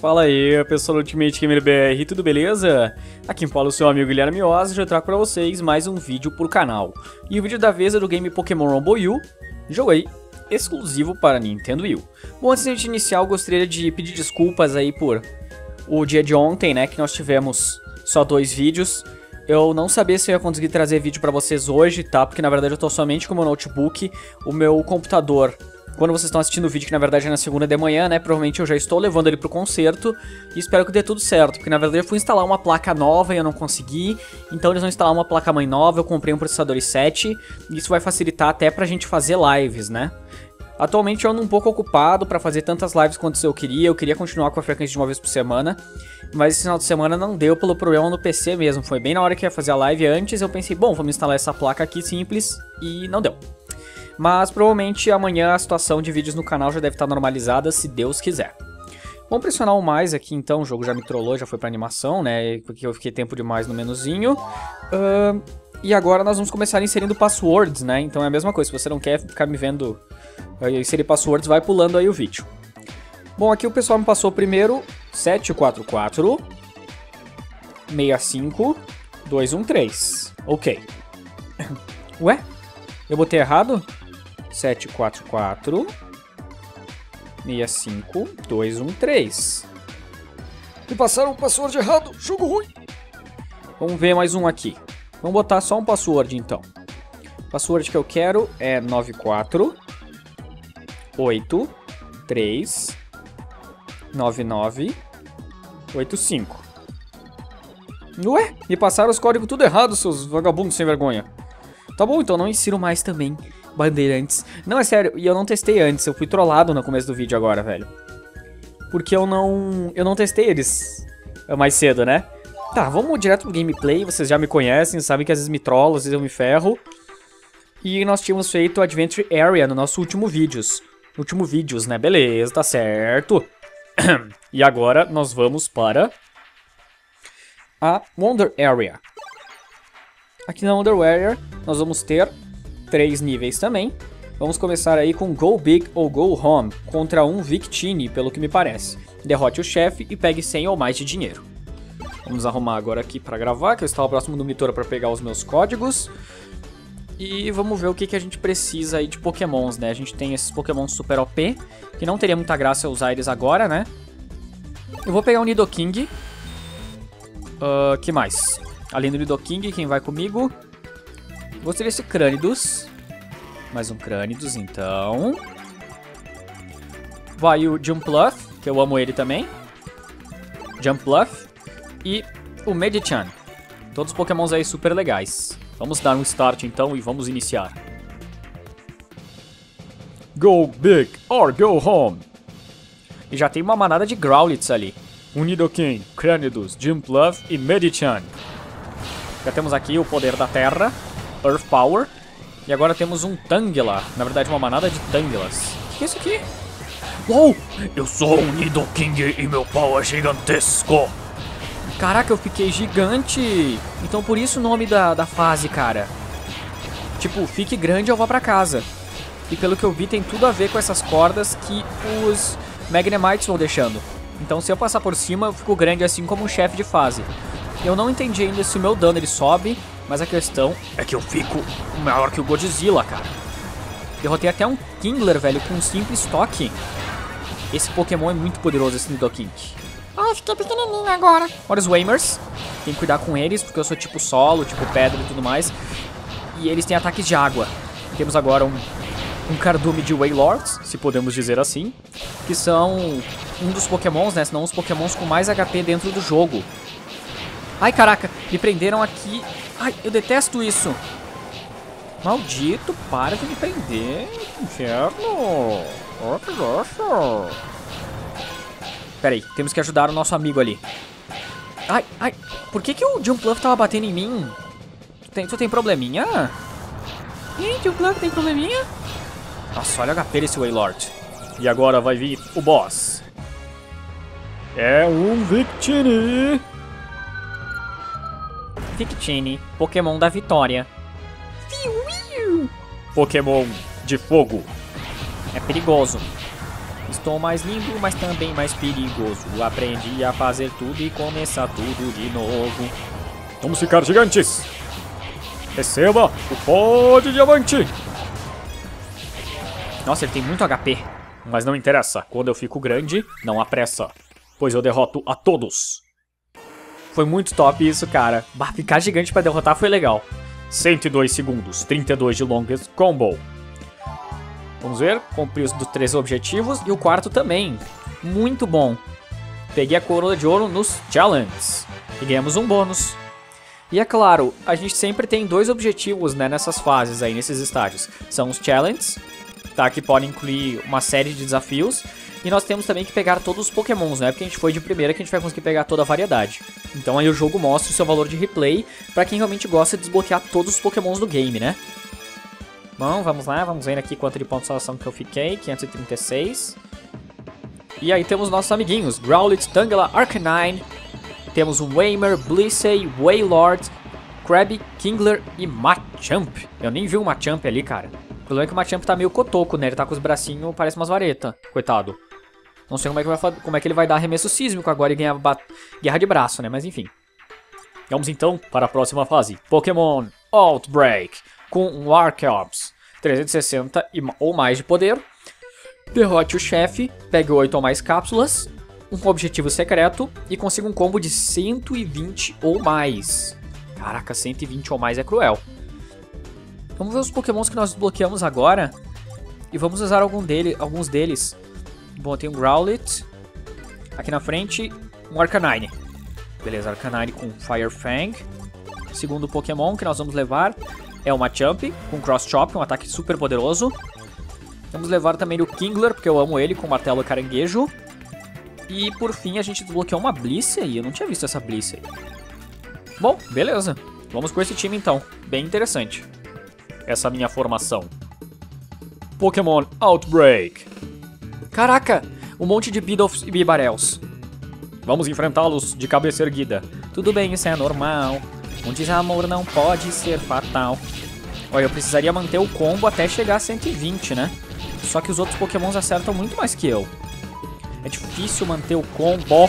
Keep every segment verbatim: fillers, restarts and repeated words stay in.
Fala aí, pessoal do Ultimate Gamer B R, tudo beleza? Aqui em Paulo, seu amigo Guilherme Oz, já trago pra vocês mais um vídeo pro canal. E o vídeo da vez é do game Pokémon Rumble U, jogo aí exclusivo para Nintendo Wii U. Bom, antes de a gente iniciar, eu gostaria de pedir desculpas aí por o dia de ontem, né, que nós tivemos só dois vídeos. Eu não sabia se eu ia conseguir trazer vídeo pra vocês hoje, tá? Porque na verdade eu tô somente com o meu notebook, o meu computador. Quando vocês estão assistindo o vídeo, que na verdade é na segunda de manhã, né? Provavelmente eu já estou levando ele pro concerto e espero que dê tudo certo. Porque na verdade eu fui instalar uma placa nova e eu não consegui. Então eles vão instalar uma placa-mãe nova, eu comprei um processador i sete. E isso vai facilitar até pra gente fazer lives, né? Atualmente eu ando um pouco ocupado pra fazer tantas lives quanto eu queria. Eu queria continuar com a frequência de uma vez por semana. Mas esse final de semana não deu pelo problema no P C mesmo. Foi bem na hora que eu ia fazer a live antes. Eu pensei, bom, vamos instalar essa placa aqui simples. E não deu. Mas provavelmente amanhã a situação de vídeos no canal já deve estar normalizada, se Deus quiser. Vamos pressionar o mais aqui então, o jogo já me trollou, já foi pra animação, né, porque eu fiquei tempo demais no menuzinho. Uh, e agora nós vamos começar inserindo passwords, né, então é a mesma coisa, se você não quer ficar me vendo uh, inserir passwords, vai pulando aí o vídeo. Bom, aqui o pessoal me passou primeiro sete quatro quatro seis cinco dois um três, ok. Ué? Eu botei errado? sete quatro quatro seis cinco dois um três. Me passaram o password errado, jogo ruim. Vamos ver mais um aqui. Vamos botar só um password então. O password que eu quero é nove quatro oito três nove nove oito cinco. Ué, me passaram os códigos tudo errado, seus vagabundos sem vergonha. Tá bom, então não insiro mais também bandeirantes. Não, é sério, e eu não testei antes, eu fui trollado no começo do vídeo agora, velho. Porque eu não... eu não testei eles mais cedo, né? Tá, vamos direto pro gameplay, vocês já me conhecem, sabem que às vezes me trollam, às vezes eu me ferro. E nós tínhamos feito o Adventure Area no nosso último vídeos. Último vídeos, né? Beleza, tá certo. E agora nós vamos para a Wonder Area. Aqui na Wonder Area nós vamos ter três níveis também. Vamos começar aí com Go Big ou Go Home contra um Victini, pelo que me parece. Derrote o chefe e pegue cem ou mais de dinheiro. Vamos arrumar agora aqui para gravar, que eu estava próximo do monitor para pegar os meus códigos. E vamos ver o que, que a gente precisa aí de pokémons, né? A gente tem esses pokémons super O P, que não teria muita graça usar eles agora, né? Eu vou pegar o Nidoking. Uh, que mais? Além do Nidoking, quem vai comigo? Gostei desse Crânidus. Mais um Crânidus, então. Vai o Jumpluff, que eu amo ele também. Jumpluff. E o Medicham. Todos os pokémons aí super legais. Vamos dar um start então e vamos iniciar. Go big or go home. E já tem uma manada de Growlithe ali. Um Nidoking, Crânidus, Jumpluff e Medicham. Já temos aqui o poder da terra. Earth Power. E agora temos um Tangela. Na verdade, uma manada de Tangelas. O que é isso aqui? Uou! Eu sou um Nidoking e meu pau é gigantesco. Caraca, eu fiquei gigante. Então por isso o nome da, da fase, cara. Tipo, fique grande ou vá pra casa. E pelo que eu vi, tem tudo a ver com essas cordas que os Magnemites vão deixando. Então se eu passar por cima, eu fico grande assim como um chefe de fase. Eu não entendi ainda se o meu dano ele sobe, mas a questão é que eu fico maior que o Godzilla, cara. Derrotei até um Kingler, velho, com um simples toque. Esse Pokémon é muito poderoso, esse Nidoking. Ah, eu fiquei pequenininho agora. Olha os Waymers. Tem que cuidar com eles, porque eu sou tipo solo, tipo pedra e tudo mais. E eles têm ataques de água. Temos agora um, um Cardume de Wailords, se podemos dizer assim. Que são um dos Pokémons, né? Senão os Pokémons com mais H P dentro do jogo. Ai, caraca, me prenderam aqui. Ai, eu detesto isso. Maldito, para de me prender. Inferno. Oh, que gosto. Pera aí, temos que ajudar o nosso amigo ali. Ai, ai, por que que o Jumpluff tava batendo em mim? Tu tem, tu tem probleminha? Ih, Jumpluff tem probleminha? Nossa, olha o H P desse Wailord. E agora vai vir o boss. É um Victini. Victini, Pokémon da vitória. Pokémon de fogo. É perigoso. estou mais lindo, mas também mais perigoso. Aprendi a fazer tudo e começar tudo de novo. Vamos ficar gigantes. Receba o pó de diamante. Nossa, ele tem muito H P. Mas não interessa. Quando eu fico grande, não há pressa. Pois eu derroto a todos. Foi muito top isso, cara. Bah, ficar gigante pra derrotar foi legal. cento e dois segundos. trinta e dois de longest combo. Vamos ver. Cumpri os dos três objetivos. E o quarto também. Muito bom. Peguei a coroa de ouro nos challenges. E ganhamos um bônus. E é claro, a gente sempre tem dois objetivos, né, nessas fases aí, nesses estágios. São os challenges, tá, que podem incluir uma série de desafios. E nós temos também que pegar todos os pokémons, não é porque a gente foi de primeira que a gente vai conseguir pegar toda a variedade. Então aí o jogo mostra o seu valor de replay pra quem realmente gosta de desbloquear todos os pokémons do game, né? Bom, vamos lá, vamos ver aqui quanto de pontuação que eu fiquei, quinhentos e trinta e seis. E aí temos nossos amiguinhos, Growlithe, Tangela, Arcanine. Temos o Wailmer, Blissey, Wailord, Krabby, Kingler e Machamp. Eu nem vi o Machamp ali, cara. O problema é que o Machamp tá meio cotoco, né? Ele tá com os bracinhos, parece umas varetas. Coitado. Não sei como é que, vai, como é que ele vai dar arremesso sísmico agora e ganhar guerra de braço, né? Mas enfim. Vamos então para a próxima fase. Pokémon Outbreak. Com um Archeops. trezentos e sessenta ou mais de poder. Derrote o chefe. Pegue oito ou mais cápsulas. Um objetivo secreto. E consiga um combo de cento e vinte ou mais. Caraca, cento e vinte ou mais é cruel. Vamos ver os pokémons que nós desbloqueamos agora. E vamos usar algum dele, alguns deles. Bom, tem um Growlithe. Aqui na frente, um Arcanine. Beleza, Arcanine com Fire Fang. Segundo Pokémon que nós vamos levar é o Machamp com Cross Chop, um ataque super poderoso. Vamos levar também o Kingler, porque eu amo ele, com Martelo Caranguejo. E por fim a gente desbloqueou uma Blissey. Eu não tinha visto essa Blissey. Bom, beleza. Vamos com esse time então. Bem interessante. Essa minha formação. Pokémon Outbreak. Caraca, um monte de Bidooffs e Bibarels. Vamos enfrentá-los de cabeça erguida. Tudo bem, isso é normal. Um desamor não pode ser fatal. Olha, eu precisaria manter o combo até chegar a cento e vinte, né? Só que os outros pokémons acertam muito mais que eu. É difícil manter o combo.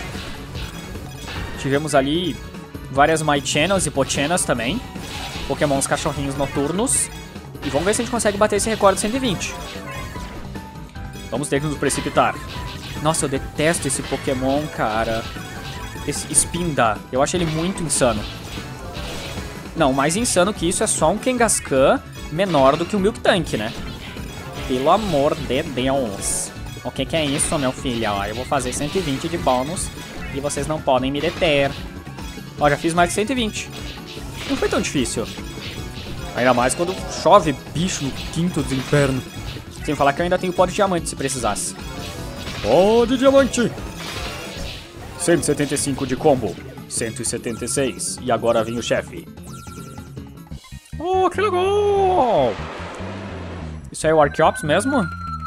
Tivemos ali várias Mychanas e Pochanas também. Pokémons cachorrinhos noturnos. E vamos ver se a gente consegue bater esse recorde de cento e vinte. Vamos ter que nos precipitar. Nossa, eu detesto esse Pokémon, cara. Esse Spinda. Eu acho ele muito insano. Não, mais insano que isso é só um Kangaskhan menor do que o Miltank, né? Pelo amor de Deus. O que que é isso, meu filho? Ó, eu vou fazer cento e vinte de bônus e vocês não podem me deter. Ó, já fiz mais de cento e vinte. Não foi tão difícil. Ainda mais quando chove bicho no quinto do inferno. Sem falar que eu ainda tenho pó de diamante se precisasse. Pó de diamante. cento e setenta e cinco de combo. cento e setenta e seis. E agora vem o chefe. Oh, que legal! Isso aí é o Archeops mesmo?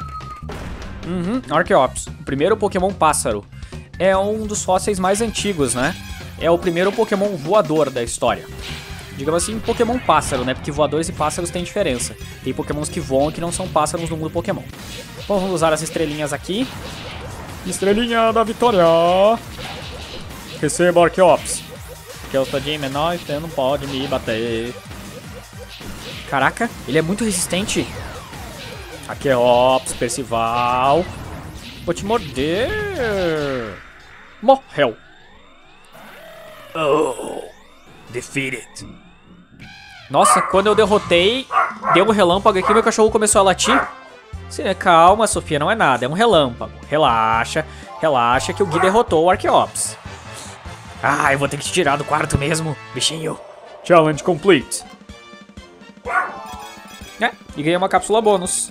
Uhum, Archeops. O primeiro Pokémon pássaro. É um dos fósseis mais antigos, né? É o primeiro Pokémon voador da história. Digamos assim, Pokémon pássaro, né? Porque voadores e pássaros têm diferença. Tem Pokémons que voam e que não são pássaros no mundo Pokémon. Bom, vamos usar as estrelinhas aqui. Estrelinha da vitória. Receba Archeops. Que eu sou de menor e você não pode me bater. Caraca, ele é muito resistente. Archeops, Percival. Vou te morder. Morreu. Oh, defeated. Nossa, quando eu derrotei, deu um relâmpago aqui e meu cachorro começou a latir. Calma, Sofia, não é nada, é um relâmpago. Relaxa, relaxa que o Gui derrotou o Archeops. Ah, eu vou ter que te tirar do quarto mesmo, bichinho. Challenge complete. É, e ganhei uma cápsula bônus.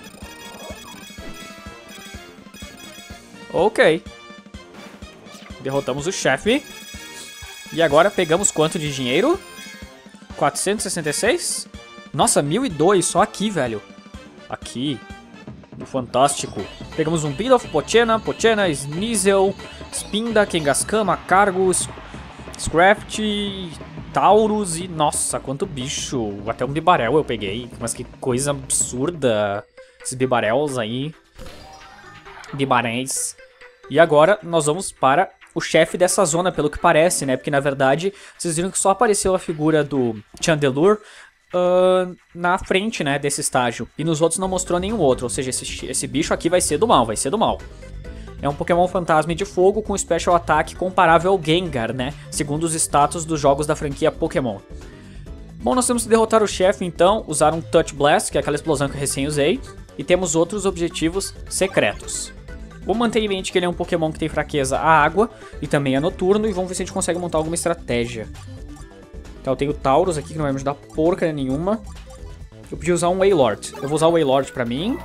Ok. Derrotamos o chefe. E agora pegamos quanto de dinheiro? quatrocentos e sessenta e seis? Nossa, mil e dois só aqui, velho. Aqui. Fantástico. Pegamos um Bidoof, Pochena, Pochena, Sneasel, Spinda, Kangaskhan, Macargo, Scraft, Taurus e... Nossa, quanto bicho. Até um Bibarel eu peguei. Mas que coisa absurda. Esses Bibarels aí. Bibarés. E agora nós vamos para o chefe dessa zona, pelo que parece, né? Porque na verdade, vocês viram que só apareceu a figura do Chandelure uh, na frente, né, desse estágio. E nos outros não mostrou nenhum outro, ou seja, esse, esse bicho aqui vai ser do mal, vai ser do mal. É um Pokémon fantasma de fogo com Special Attack comparável ao Gengar, né? Segundo os status dos jogos da franquia Pokémon. Bom, nós temos que derrotar o chefe, então, usar um Touch Blast, que é aquela explosão que eu recém usei. E temos outros objetivos secretos. Vamos manter em mente que ele é um Pokémon que tem fraqueza à água e também é noturno. E vamos ver se a gente consegue montar alguma estratégia. Então eu tenho o Taurus aqui que não vai me ajudar porca nenhuma. Eu podia usar um Wailord. Eu vou usar o Wailord pra mim.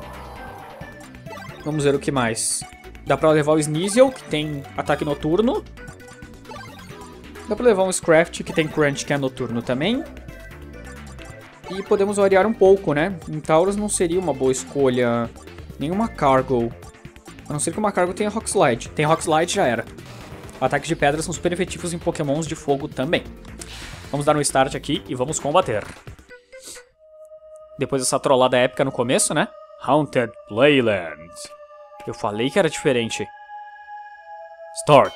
Vamos ver o que mais. Dá pra levar o Sneasel, que tem ataque noturno. Dá pra levar um Scraft, que tem Crunch, que é noturno também. E podemos variar um pouco, né? Um Taurus não seria uma boa escolha. Nenhuma Cargo. A não ser que uma Cargo tenha Rock Slide. Tem Rock Slide, já era. Ataques de pedra são super efetivos em Pokémons de fogo também. Vamos dar um start aqui e vamos combater. Depois dessa trollada épica no começo, né? Haunted Playland. Eu falei que era diferente. Start.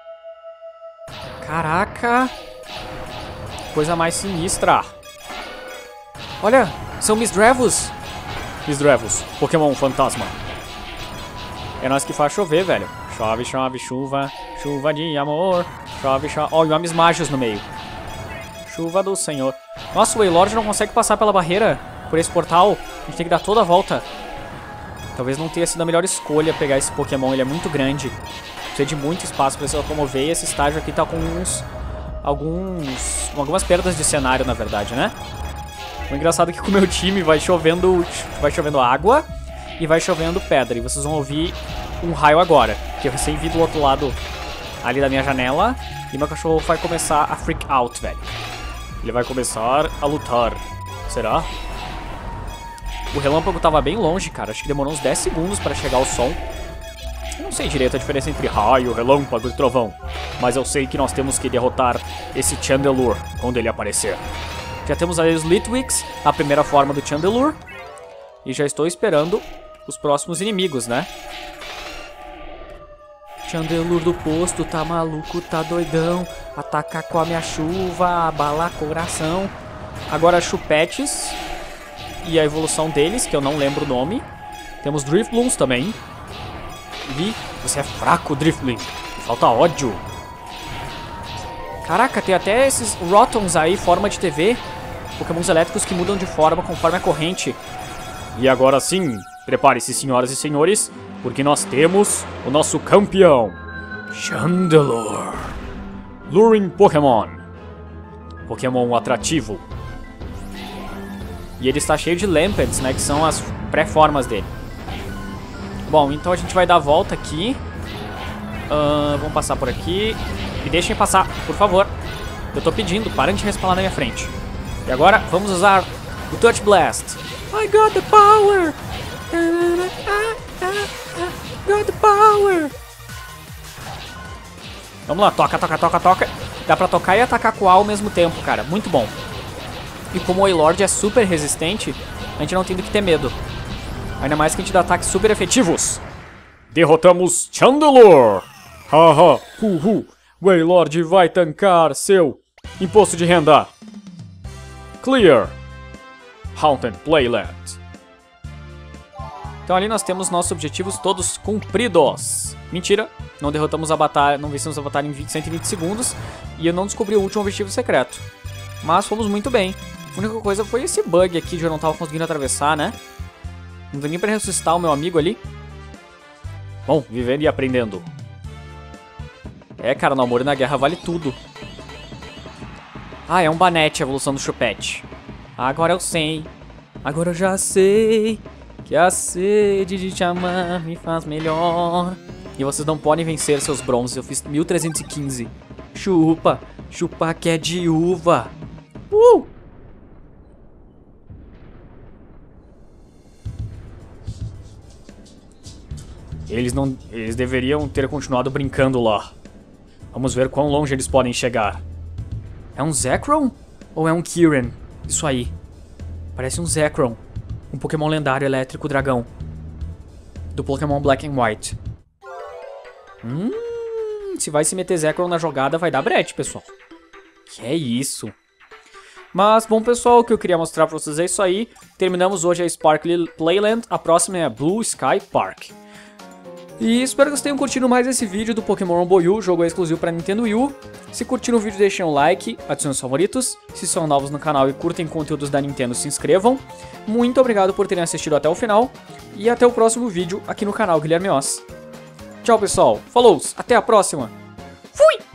Caraca. Coisa mais sinistra. Olha, são Misdreavus. Misdreavus, Pokémon fantasma. É nós que faz chover, velho. Chove, chove, chuva. Chuva de amor. Chove, chove. Ó, oh, e uma Mismagius no meio. Chuva do Senhor. Nossa, o Wailord não consegue passar pela barreira. Por esse portal. A gente tem que dar toda a volta. Talvez não tenha sido a melhor escolha pegar esse Pokémon. Ele é muito grande. Precisa de muito espaço para se locomover. E esse estágio aqui tá com uns... Alguns... Algumas perdas de cenário, na verdade, né? O engraçado é que com o meu time vai chovendo... Vai chovendo água... E vai chovendo pedra. E vocês vão ouvir um raio agora. Que eu recém vi do outro lado ali da minha janela. E meu cachorro vai começar a freak out, velho. Ele vai começar a lutar. Será? O relâmpago tava bem longe, cara. Acho que demorou uns dez segundos pra chegar o som. Eu não sei direito a diferença entre raio, relâmpago e trovão. Mas eu sei que nós temos que derrotar esse Chandelure quando ele aparecer. Já temos aí os Litwicks, a primeira forma do Chandelure. E já estou esperando os próximos inimigos, né? Chandelure do posto, tá maluco, tá doidão. Ataca com a minha chuva, abala coração. Agora Chupetes. E a evolução deles, que eu não lembro o nome. Temos Drifblooms também. E você é fraco, Drifblim. Falta ódio. Caraca, tem até esses Rotons aí, forma de T V. Pokémons elétricos que mudam de forma conforme a corrente. E agora sim, prepare-se, senhoras e senhores, porque nós temos o nosso campeão, Chandelure. Luring Pokémon. Pokémon atrativo. E ele está cheio de Lampests, né, que são as pré-formas dele. Bom, então a gente vai dar a volta aqui. Uh, vamos passar por aqui. Me deixem passar, por favor. Eu tô pedindo, parem de respawnar na minha frente. E agora, vamos usar o Touch Blast. I got the power! Got the power! Vamos lá, toca, toca, toca, toca. Dá pra tocar e atacar com A ao mesmo tempo, cara. Muito bom. E como o Wailord é super resistente, a gente não tem do que ter medo. Ainda mais que a gente dá ataques super efetivos. Derrotamos Chandelure! Haha, uhu. Wailord vai tancar seu imposto de renda. Clear. Haunted Playland. Então ali nós temos nossos objetivos todos cumpridos. Mentira, não derrotamos a batalha, não vencemos a batalha em cento e vinte segundos. E eu não descobri o último objetivo secreto. Mas fomos muito bem. A única coisa foi esse bug aqui de eu não tava conseguindo atravessar, né? Não deu nem pra ressuscitar o meu amigo ali. Bom, vivendo e aprendendo. É, cara, no amor e na guerra vale tudo. Ah, é um Banette a evolução do Chupette. Agora eu sei, agora eu já sei que a sede de te amar me faz melhor. E vocês não podem vencer seus bronzes, eu fiz mil trezentos e quinze. Chupa, chupa que é de uva. Uh! Eles não, eles deveriam ter continuado brincando lá. Vamos ver quão longe eles podem chegar. É um Zekrom? Ou é um Kirin? Isso aí. Parece um Zekrom. Um Pokémon lendário elétrico dragão. do Pokémon Black and White. Hum, se vai se meter Zekrom na jogada, vai dar brete, pessoal. Que é isso. Mas, bom, pessoal, o que eu queria mostrar pra vocês é isso aí. Terminamos hoje a Sparkly Playland. A próxima é a Blue Sky Park. E espero que vocês tenham curtido mais esse vídeo do Pokémon Rumble U, jogo exclusivo para Nintendo Wii U. Se curtiram o vídeo, deixem um like, adicionem os favoritos. Se são novos no canal e curtem conteúdos da Nintendo, se inscrevam. Muito obrigado por terem assistido até o final. E até o próximo vídeo aqui no canal Guilherme Oz. Tchau, pessoal. Falou, até a próxima. Fui!